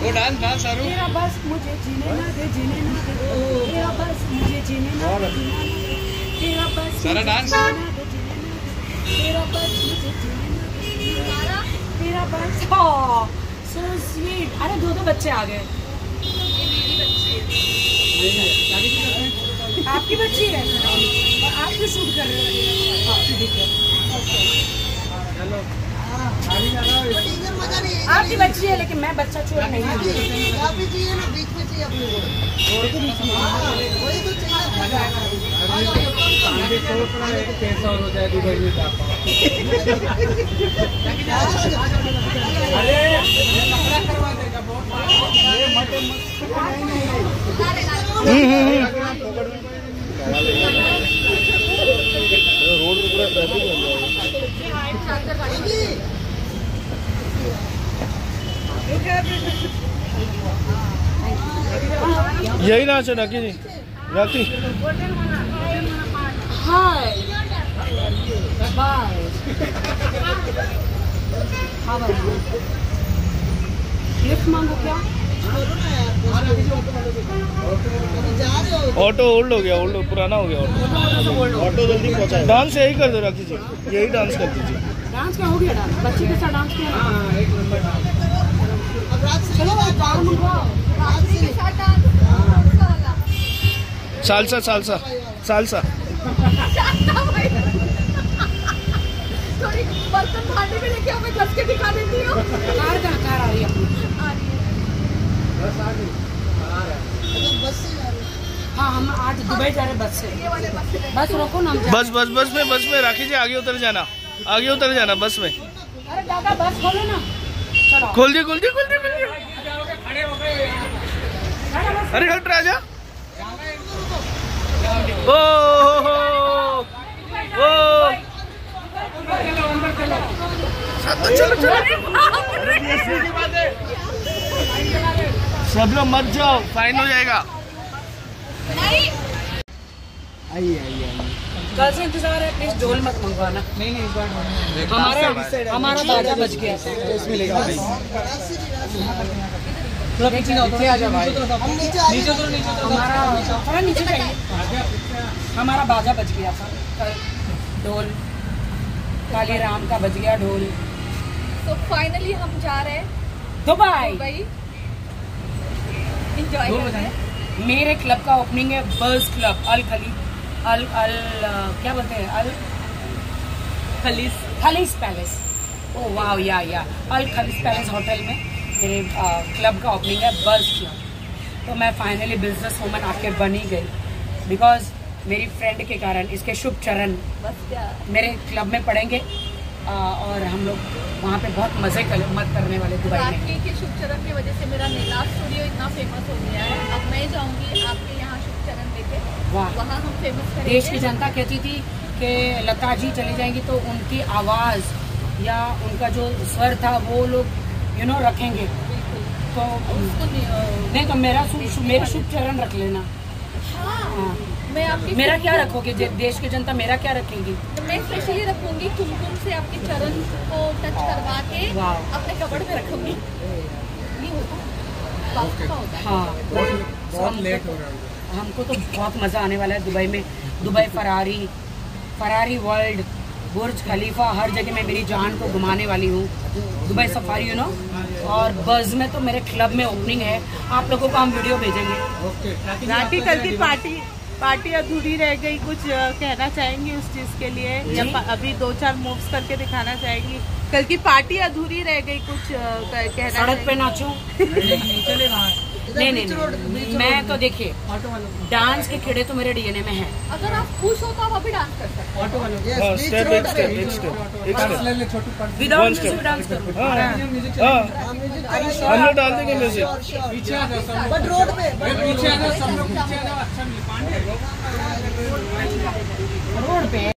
वो dance dance सारू। तेरा बस मुझे जीने ना दे, जीने ना दे, तेरा बस मुझे जीने ना दे, तेरा बस सारा डांस। तेरा बस मुझे जीने ना दे, तेरा बस। So sweet. अरे दो बच्चे आ गए। आपकी बच्ची है और आप भी शूट कर रहे हो। आपकी बच्ची है लेकिन मैं बच्चा चोर नहीं हूँ। रोड पे पूरा ट्रैफिक हो जाएगा। यही नाच है राखी जी। राखी हाय बाय। लिफ्ट मांगो क्या? ऑटो ओल्ड हो गया, ओल्ड पुराना हो गया ऑटो। ऑटो जल्दी पहुंचा। डांस यही कर दो राखी जी, यही डांस कर दीजिए। डांस क्या हो गया? डांस बच्चे के साथ डांस किया। चलो सालसा सालसा सालसा। थोड़ी बर्तन भांडे में लेके हमें घस के दिखा देती हूँ। कार आ रही है। हाँ हम आज दुबई जा रहे बस से। बस रोको ना। बस में राखी जी आगे उतर जाना, आगे उतर जाना बस में। अरे दादा बस खोलो ना। चलो खोल दिए। अरे हट राजा। ओ चलो सब लोग मत जाओ, फाइन हो जाएगा। आइए कल से इंतजार है, प्लीज ढोल मत मंगवाना। नहीं हमारा बाजा बज गया। नीचे आ जाओ भाई। नीचे चाहिए। हमारा बाजा बज गया था कल। ढोल काली राम का बज गया ढोल। तो फाइनली हम जा रहे हैं दुबई। एंजॉय कर रहे हैं। मेरे क्लब का ओपनिंग है, बर्ज क्लब अल क्या बोलते हैं, अल खलीस पैलेस। ओ वाह या अल खलीस पैलेस होटल में मेरे क्लब का ओपनिंग है, बर्ज क्लब। तो मैं फाइनली बिजनेस वूमन आके बनी गई, बिकॉज मेरी फ्रेंड के कारण इसके शुभ चरण मेरे क्लब में पड़ेंगे और हम लोग वहाँ पे बहुत मजे करने वाले दुबई में। राखी के शुभ चरण की वजह से मेरा नीला स्टूडियो इतना फेमस हो गया है। अब मैं जाऊंगी आपके यहाँ शुभ चरण लेके, वहाँ हम फेमस करेंगे। देश की जनता कहती थी कि लता जी चली जाएंगी तो उनकी आवाज़ या उनका जो स्वर था वो लोग रखेंगे। तो नहीं तो मेरे शुभ चरण रख लेना। हाँ। मैं आपकी मेरा क्या रखोगे? देश की जनता मेरा क्या रखेगी? तो मैं स्पेशली रखूंगी, कुमकुम से आपके चरण को टच करवा के अपने कपड़ में रखूंगी। नहीं होता? हाँ बहुत लेट हो रहा है। हमको तो बहुत मजा आने वाला है दुबई में। Dubai Ferrari World, Burj Khalifa, हर जगह मैं मेरी जान को घुमाने वाली हूँ। दुबई सफारी और बज़ में तो मेरे क्लब में ओपनिंग है, आप लोगों को हम वीडियो भेजेंगे। राखी कल की पार्टी अधूरी रह गई, कुछ कहना चाहेंगी उस चीज के लिए? जब अभी 2-4 मूव्स करके दिखाना चाहेंगी। कल की पार्टी अधूरी रह गई, कुछ कहना? सड़क पे नाचो। नहीं, मैं तो देखिए डांस के कीड़े तो मेरे डीएनए में है। अगर आप खुश हो तो आप अभी डांस कर सकते हैं। विदाउट म्यूजिक डांस करो। हम लोग डाल देंगे म्यूजिक। रोड पे